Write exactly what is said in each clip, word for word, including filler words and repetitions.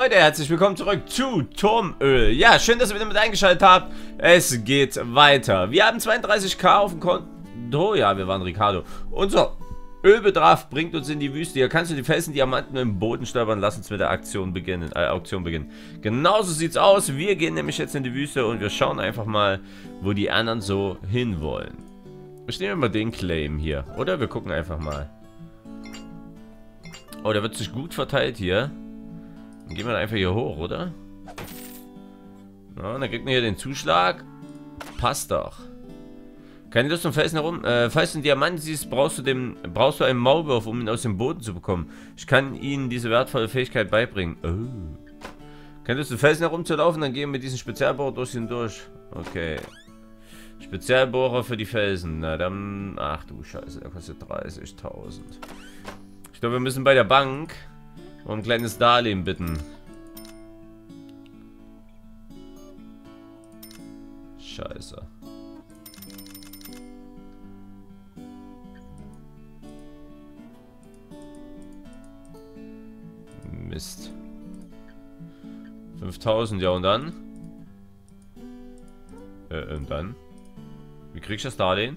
Leute, herzlich willkommen zurück zu Turmöl. Ja, schön, dass ihr wieder mit eingeschaltet habt. Es geht weiter. Wir haben zweiunddreißig K auf dem Konto. Ja, wir waren Ricardo. Unser Ölbedarf bringt uns in die Wüste. Hier kannst du die Felsen, Diamanten im Boden stolpern. Lass uns mit der Aktion beginnen. Äh, Auktion beginnen. Genauso sieht's aus. Wir gehen nämlich jetzt in die Wüste und wir schauen einfach mal, wo die anderen so hinwollen. Ich nehme mal den Claim hier. Oder wir gucken einfach mal. Oh, der wird sich gut verteilt hier. Dann gehen wir einfach hier hoch, oder? Ja, dann kriegt man hier den Zuschlag. Passt doch. Keine Lust zum Felsen herum. Äh, falls du einen Diamanten siehst, brauchst du, dem, brauchst du einen Maulwurf, um ihn aus dem Boden zu bekommen. Ich kann ihnen diese wertvolle Fähigkeit beibringen. Oh. Keine Lust zum Felsen herumzulaufen, dann gehen wir mit diesem Spezialbohrer durch ihn durch. Okay. Spezialbohrer für die Felsen. Na dann. Ach du Scheiße, der kostet dreißigtausend. Ich glaube, wir müssen bei der Bank um ein kleines Darlehen bitten. Scheiße. Mist. fünftausend, ja und dann? Äh, und dann? Wie krieg ich das Darlehen?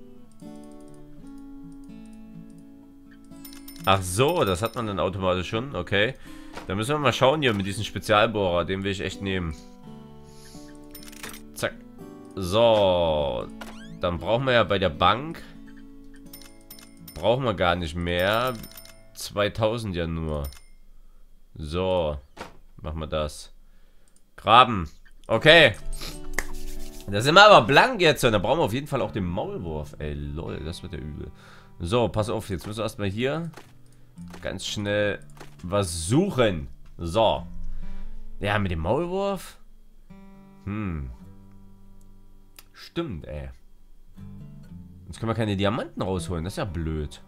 Ach so, das hat man dann automatisch schon, okay. Dann müssen wir mal schauen hier mit diesem Spezialbohrer, den will ich echt nehmen. Zack. So, dann brauchen wir ja bei der Bank, brauchen wir gar nicht mehr, zweitausend ja nur. So, machen wir das. Graben, okay. Da sind wir aber blank jetzt und da brauchen wir auf jeden Fall auch den Maulwurf. Ey, lol, das wird ja übel. So, pass auf, jetzt müssen wir erstmal hier ganz schnell was suchen. So. Ja, mit dem Maulwurf. Hm. Stimmt, ey. Jetzt können wir keine Diamanten rausholen. Das ist ja blöd.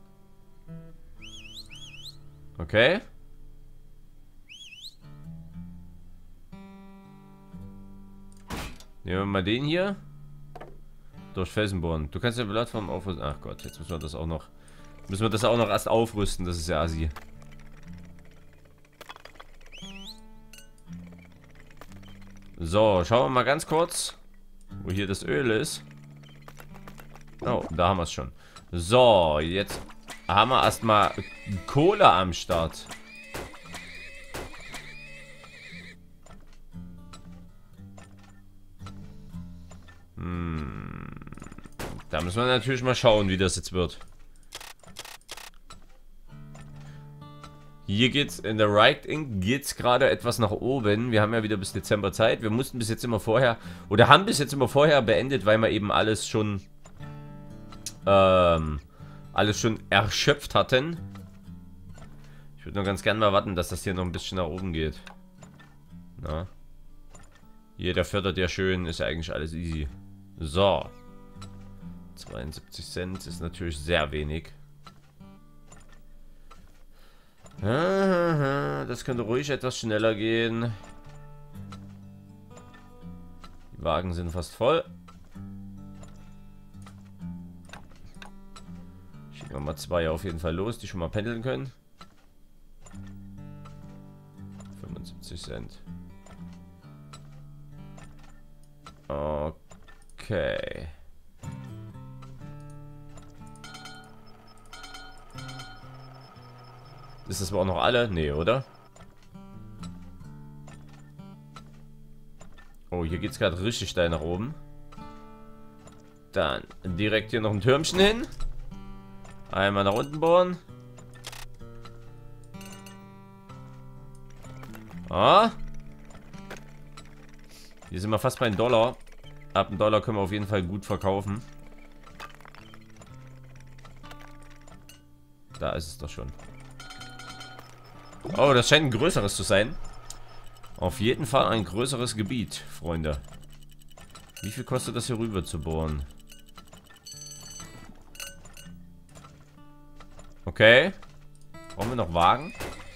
Okay. Nehmen wir mal den hier. Durch Felsenbohren. Du kannst ja Plattform aufrüsten. Ach Gott, jetzt müssen wir das auch noch. Müssen wir das auch noch erst aufrüsten. Das ist ja assi. So, schauen wir mal ganz kurz, wo hier das Öl ist. Oh, da haben wir es schon. So, jetzt haben wir erstmal Kohle am Start. Hm. Da müssen wir natürlich mal schauen, wie das jetzt wird. Hier geht's in der Writing geht's gerade etwas nach oben. Wir haben ja wieder bis Dezember Zeit. Wir mussten bis jetzt immer vorher oder haben bis jetzt immer vorher beendet, weil wir eben alles schon ähm, alles schon erschöpft hatten. Ich würde nur ganz gerne mal warten, dass das hier noch ein bisschen nach oben geht. Na. Hier, der fördert ja schön, ist ja eigentlich alles easy. So. zweiundsiebzig Cent ist natürlich sehr wenig. Das könnte ruhig etwas schneller gehen. Die Wagen sind fast voll. Schicken wir mal zwei auf jeden Fall los, die schon mal pendeln können. fünfundsiebzig Cent. Okay. Ist das aber auch noch alle? Nee, oder? Oh, hier geht es gerade richtig steil nach oben. Dann direkt hier noch ein Türmchen hin. Einmal nach unten bohren. Ah. Hier sind wir fast bei einem Dollar. Ab einem Dollar können wir auf jeden Fall gut verkaufen. Da ist es doch schon. Oh, das scheint ein größeres zu sein. Auf jeden Fall ein größeres Gebiet, Freunde. Wie viel kostet das hier rüber zu bohren? Okay. Brauchen wir noch Wagen?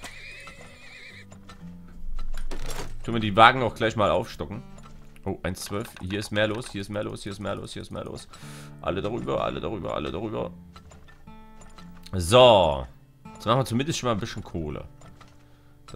Tun wir die Wagen auch gleich mal aufstocken. Oh, eins Komma zwölf. Hier ist mehr los, hier ist mehr los, hier ist mehr los, hier ist mehr los. Alle darüber, alle darüber, alle darüber. So. Jetzt machen wir zumindest schon mal ein bisschen Kohle.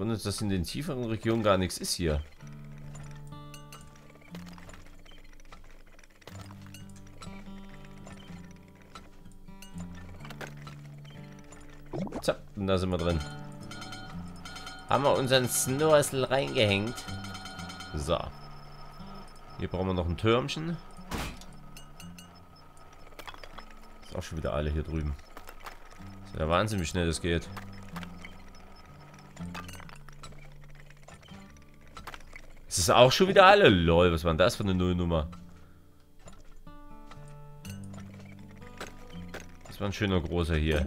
wundert, dass in den tieferen Regionen gar nichts ist hier. Zack, und da sind wir drin. Haben wir unseren Snorsel reingehängt. So. Hier brauchen wir noch ein Türmchen. Ist auch schon wieder alle hier drüben. Ist ja Wahnsinn, wie schnell das geht. Ist es auch schon wieder alle? Lol, was war denn das für eine Nullnummer? Das war ein schöner großer hier.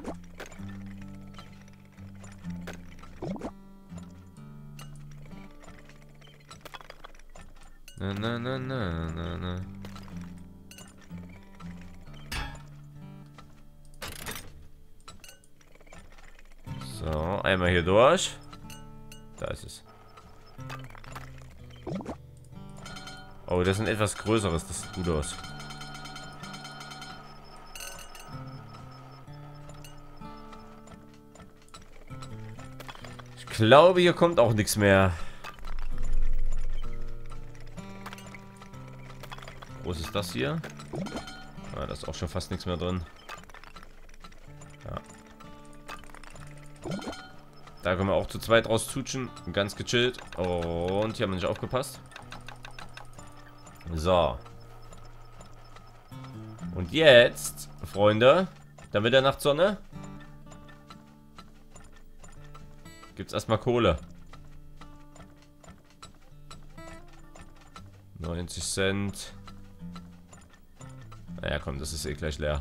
Na, na, na, na, na, na. So, einmal hier durch. Da ist es. Oh, das ist ein etwas größeres. Das sieht gut aus. Ich glaube, hier kommt auch nichts mehr. Groß ist das hier? Ah, da ist auch schon fast nichts mehr drin. Ja. Da können wir auch zu zweit raus zutschen. Ganz gechillt. Und hier haben wir nicht aufgepasst. So. Und jetzt, Freunde, dann wird der Nachtsonne. Gibt's erstmal Kohle. neunzig Cent. Naja, komm, das ist eh gleich leer.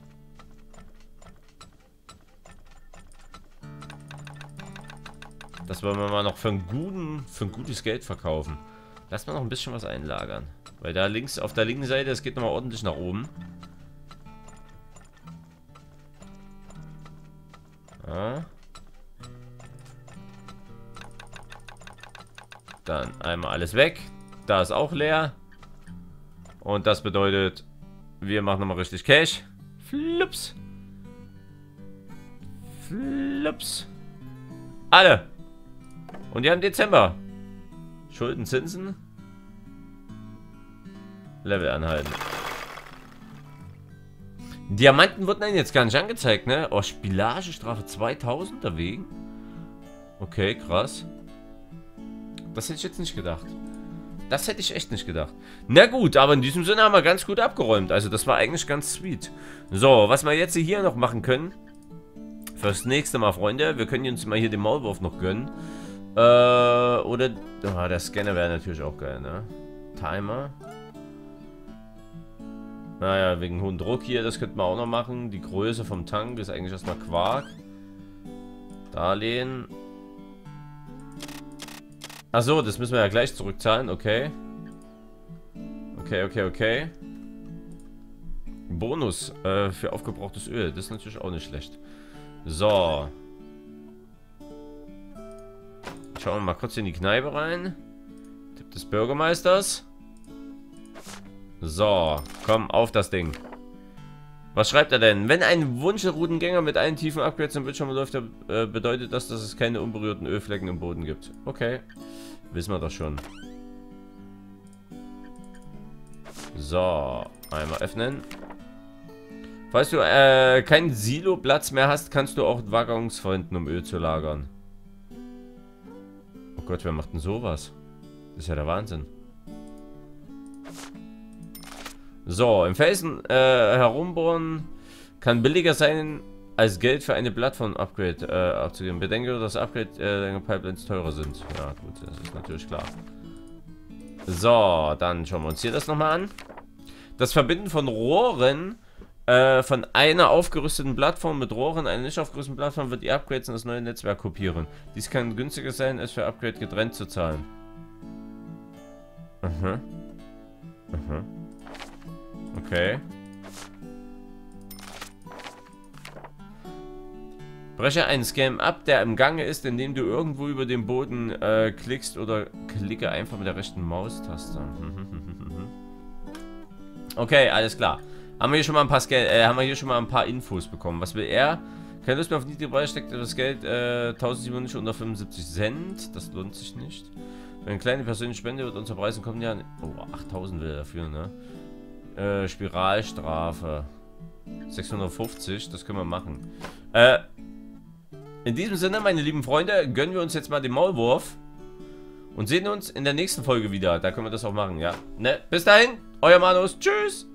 Das wollen wir mal noch für einen guten, für ein gutes Geld verkaufen. Lass mal noch ein bisschen was einlagern. Weil da links, auf der linken Seite, es geht nochmal ordentlich nach oben. Ja. Dann einmal alles weg. Da ist auch leer. Und das bedeutet, wir machen nochmal richtig Cash. Flups. Flups. Alle. Und die haben Dezember. Schulden, Zinsen. Level anhalten. Diamanten wurden dann jetzt gar nicht angezeigt, ne? Oh, Spielagestrafe zweitausend dagegen. Okay, krass. Das hätte ich jetzt nicht gedacht. Das hätte ich echt nicht gedacht. Na gut, aber in diesem Sinne haben wir ganz gut abgeräumt. Also das war eigentlich ganz sweet. So, was wir jetzt hier noch machen können. Fürs nächste Mal, Freunde. Wir können uns mal hier den Maulwurf noch gönnen. Äh, oder... Oh, der Scanner wäre natürlich auch geil, ne? Timer. Naja, wegen hohen Druck hier, das könnte man auch noch machen. Die Größe vom Tank ist eigentlich erstmal Quark. Darlehen. Achso, das müssen wir ja gleich zurückzahlen, okay. Okay, okay, okay. Bonus äh, für aufgebrauchtes Öl, das ist natürlich auch nicht schlecht. So. Schauen wir mal kurz in die Kneipe rein. Tipp des Bürgermeisters. So, komm, auf das Ding. Was schreibt er denn? Wenn ein Wunschroutengänger mit allen tiefen Upgrades im Bildschirm läuft, äh, bedeutet das, dass es keine unberührten Ölflecken im Boden gibt. Okay, wissen wir das schon. So, einmal öffnen. Falls du äh, keinen Silo-Platz mehr hast, kannst du auch Waggons verwenden, um Öl zu lagern. Oh Gott, wer macht denn sowas? Das ist ja der Wahnsinn. So, im Felsen äh, herumbohren kann billiger sein, als Geld für eine Plattform-Upgrade äh, abzugeben. Bedenke, dass Upgrade äh, deine Pipelines teurer sind. Ja, gut, das ist natürlich klar. So, dann schauen wir uns hier das nochmal an. Das Verbinden von Rohren äh, von einer aufgerüsteten Plattform mit Rohren einer nicht aufgerüsteten Plattform wird die Upgrades in das neue Netzwerk kopieren. Dies kann günstiger sein, als für Upgrade getrennt zu zahlen. Aha. Aha. Okay. Breche einen Scam ab, der im Gange ist, indem du irgendwo über den Boden äh, klickst oder klicke einfach mit der rechten Maustaste. Okay, alles klar. Haben wir hier schon mal ein paar Scan äh, haben wir hier schon mal ein paar Infos bekommen. Was will er? Keine Lust mehr auf niedrige Preise, steckt das Geld äh, tausendsiebenhundertfünfundsiebzig Cent. Das lohnt sich nicht. Für eine kleine persönliche Spende wird unser Preis in kommenden Jahren... Oh, achttausend will er dafür, ne? Äh, Spiralstrafe. sechshundertfünfzig, das können wir machen. Äh, in diesem Sinne, meine lieben Freunde, gönnen wir uns jetzt mal den Maulwurf. Und sehen uns in der nächsten Folge wieder. Da können wir das auch machen, ja? Ne? Bis dahin, euer Manus. Tschüss!